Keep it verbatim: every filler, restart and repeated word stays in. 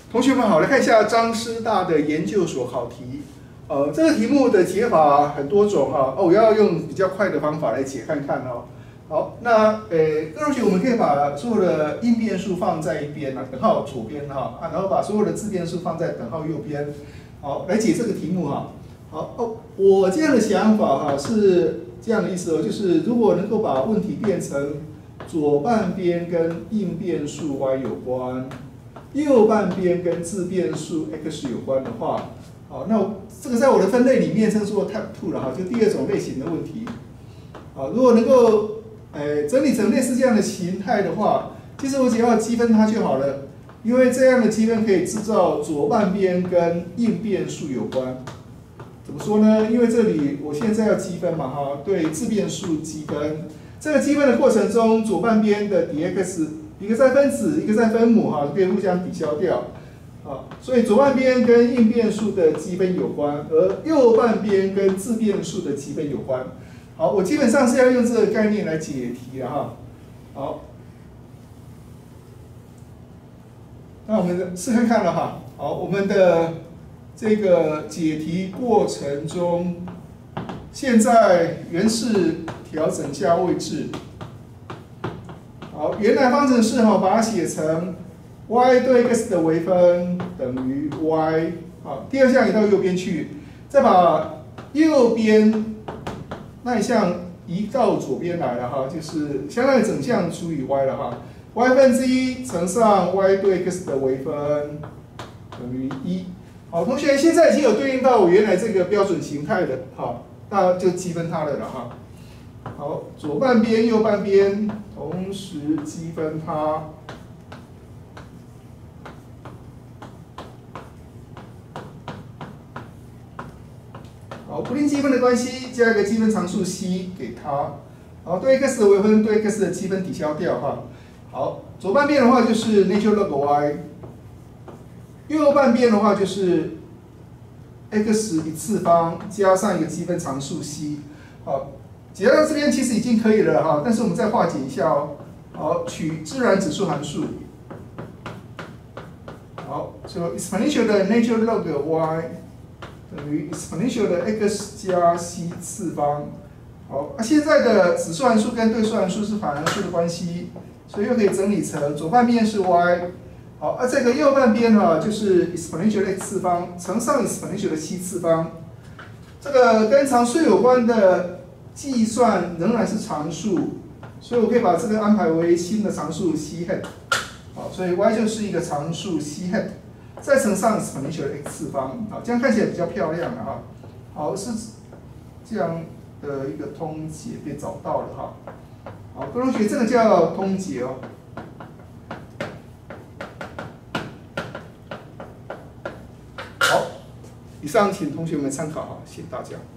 同学们好，来看一下张师大的研究所考题。呃，这个题目的解法很多种哈。哦，我要用比较快的方法来解看看哦。好，那呃，各位同学，我们可以把所有的因变数放在一边啊，等号左边哈啊，然后把所有的自变数放在等号右边。好，来解这个题目哈。好哦，我这样的想法哈是这样的意思哦，就是如果能够把问题变成左半边跟因变数 y 有关。右半边跟自变数 x 有关的话，好，那这个在我的分类里面称作 Type two 了哈，就第二种类型的问题。好，如果能够，呃，整理成类似这样的形态的话，其实我只要积分它就好了，因为这样的积分可以制造左半边跟因变数有关。怎么说呢？因为这里我现在要积分嘛哈，对自变数积分，这个积分的过程中，左半边的 dx。一个在分子，一个在分母，哈，可以互相抵消掉，啊，所以左半边跟因变数的积分有关，而右半边跟自变数的积分有关。好，我基本上是要用这个概念来解题的哈。好，那我们试看看了哈。好，我们的这个解题过程中，现在原式调整下位置。好，原来方程式哈，把它写成 y 对 x 的微分等于 y。好，第二项移到右边去，再把右边那一项移到左边来了哈，就是相当于整项除以 y 了哈。y 分之一乘上 y 对 x 的微分等于一。好，同学现在已经有对应到我原来这个标准形态的，好，那就积分它的了哈。好，左半边、右半边同时积分它。好，不定积分的关系，加一个积分常数 c 给它。好，对 x 的微分对 x 的积分抵消掉哈。好，左半边的话就是 natural log y， 右半边的话就是 x 一次方加上一个积分常数 c。好。解到这边其实已经可以了哈，但是我们再化解一下哦。好，取自然指数函数。好，所以 exponential 的 natural log y 等于 exponential 的 x 加 c 次方。好，啊，现在的指数函数跟对数函数是反函数的关系，所以又可以整理成左半边是 y。好，啊，这个右半边哈就是 exponential 的 x 次方乘上 exponential 的 c 次方。这个跟常数有关的。计算仍然是常数，所以我可以把这个安排为新的常数 c hat， 好，所以 y 就是一个常数 c hat， 再乘上 exponential 的 x 次方，好，这样看起来比较漂亮了哈。好，是这样的一个通解被找到了哈。好，各位同学，这个叫通解哦。好，以上请同学们参考哈，谢谢大家。